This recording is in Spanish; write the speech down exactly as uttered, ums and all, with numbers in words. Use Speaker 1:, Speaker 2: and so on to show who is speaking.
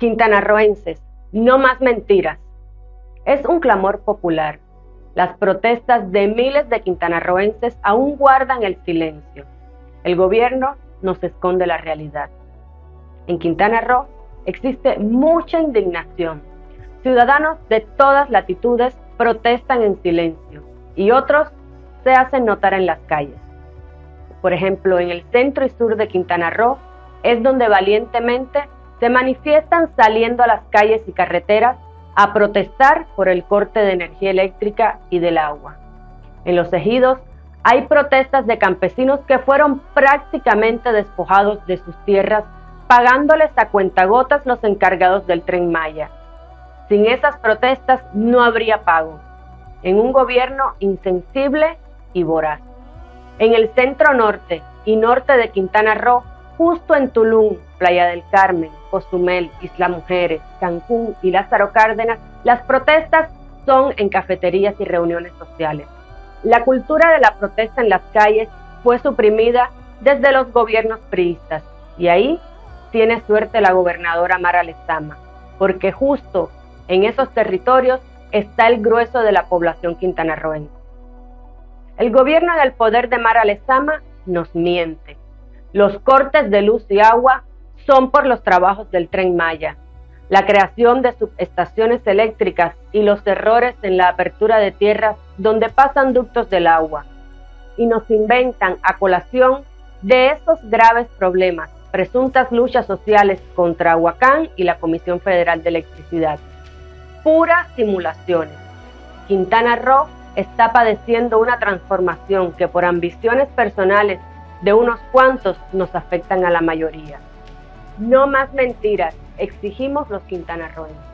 Speaker 1: Quintanarroenses, no más mentiras. Es un clamor popular. Las protestas de miles de quintanarroenses aún guardan el silencio. El gobierno nos esconde la realidad. En Quintana Roo existe mucha indignación. Ciudadanos de todas latitudes protestan en silencio y otros se hacen notar en las calles. Por ejemplo, en el centro y sur de Quintana Roo es donde valientemente se manifiestan saliendo a las calles y carreteras a protestar por el corte de energía eléctrica y del agua. En los ejidos hay protestas de campesinos que fueron prácticamente despojados de sus tierras, pagándoles a cuentagotas los encargados del Tren Maya. Sin esas protestas no habría pago, en un gobierno insensible y voraz. En el centro norte y norte de Quintana Roo, justo en Tulum, Playa del Carmen, Cozumel, Isla Mujeres, Cancún y Lázaro Cárdenas, las protestas son en cafeterías y reuniones sociales. La cultura de la protesta en las calles fue suprimida desde los gobiernos priistas, y ahí tiene suerte la gobernadora Mara Lezama, porque justo en esos territorios está el grueso de la población quintanarroense. El gobierno del poder de Mara Lezama nos miente. Los cortes de luz y agua son por los trabajos del Tren Maya, la creación de subestaciones eléctricas y los errores en la apertura de tierras donde pasan ductos del agua. Y nos inventan a colación de esos graves problemas, presuntas luchas sociales contra Aguacán y la Comisión Federal de Electricidad. Puras simulaciones. Quintana Roo está padeciendo una transformación que por ambiciones personales de unos cuantos nos afectan a la mayoría. No más mentiras, exigimos los quintanarroenses.